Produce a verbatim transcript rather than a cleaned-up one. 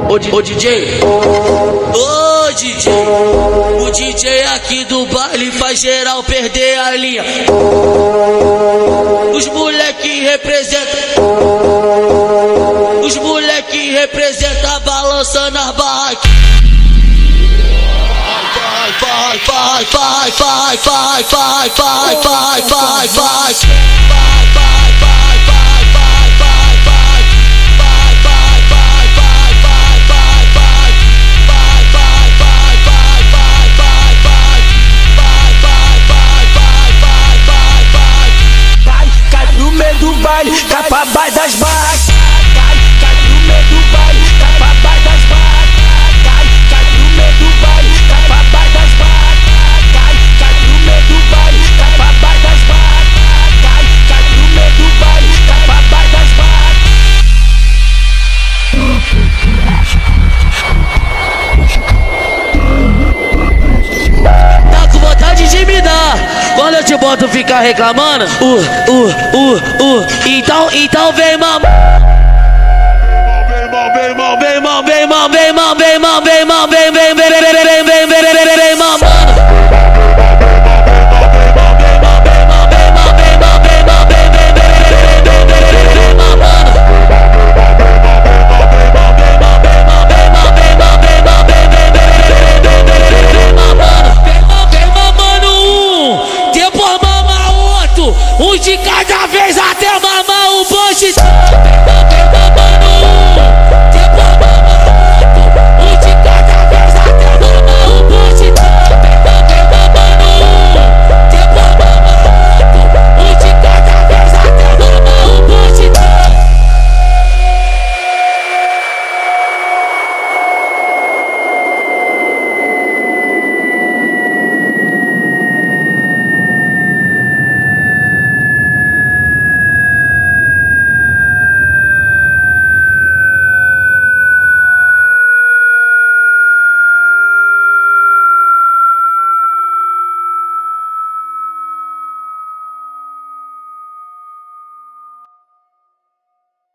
Ô, ô D J, ô D J, o D J aqui do baile faz geral perder a linha. Os moleque representam, os moleque representam balançando as barracas. Vai, vai, vai, vai, vai, vai, vai, vai, vai, vai. Cai pra baixo das barracas, cai, cai pro meio do baile, cai pra baixo das barracas, cai, cai pro meio do baile, cai pra baixo das barracas, cai, cai pro meio do baile, cai pra baixo das barracas, cai, cai pro meio do baile, cai pra baixo das barracas. Tá com vontade de me dar quando eu te boto ficar reclamando? Uh, uh, uh, uh. Então, então vem mamãe. Vem, vem, vem, vem, vem, vem, vem, vem, vem, vem, vem, vem, vem,